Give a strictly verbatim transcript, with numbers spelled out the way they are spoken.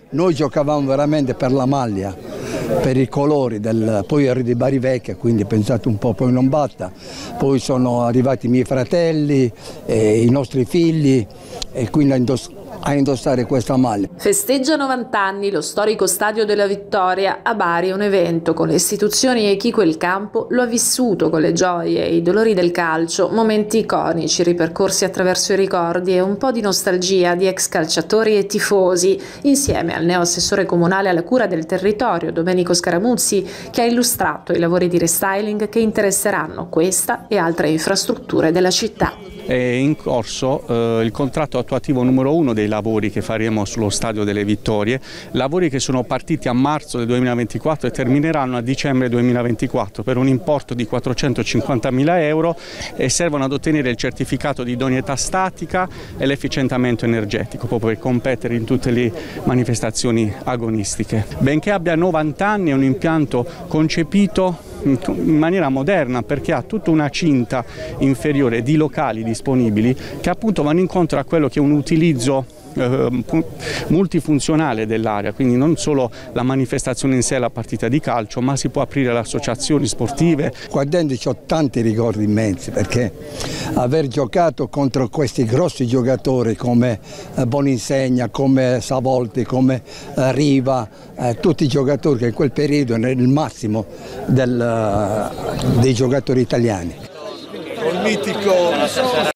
noi giocavamo veramente per la maglia, per i colori, del, poi ero di Bari Vecchia, quindi pensate un po', poi non batta, poi sono arrivati i miei fratelli, eh, i nostri figli e quindi indoss- a indossare questa maglia. Festeggia novanta anni lo storico Stadio della Vittoria. A Bari un evento con le istituzioni e chi quel campo lo ha vissuto con le gioie e i dolori del calcio, momenti iconici ripercorsi attraverso i ricordi e un po' di nostalgia di ex calciatori e tifosi, insieme al neo assessore comunale alla cura del territorio Domenico Scaramuzzi, che ha illustrato i lavori di restyling che interesseranno questa e altre infrastrutture della città. È in corso eh, il contratto attuativo numero uno dei lavori che faremo sullo Stadio delle Vittorie, lavori che sono partiti a marzo del duemilaventiquattro e termineranno a dicembre duemilaventiquattro per un importo di quattrocentocinquantamila euro e servono ad ottenere il certificato di idoneità statica e l'efficientamento energetico, proprio per competere in tutte le manifestazioni agonistiche. Benché abbia novanta anni, è un impianto concepito in maniera moderna perché ha tutta una cinta inferiore di locali disponibili che appunto vanno incontro a quello che è un utilizzo eh, multifunzionale dell'area, quindi non solo la manifestazione in sé, la partita di calcio, ma si può aprire alle associazioni sportive. Qua dentro ho tanti ricordi immensi perché aver giocato contro questi grossi giocatori come eh, Boninsegna, come Savolti, come eh, Riva, eh, tutti i giocatori che in quel periodo erano il massimo del, uh, dei giocatori italiani. Il mitico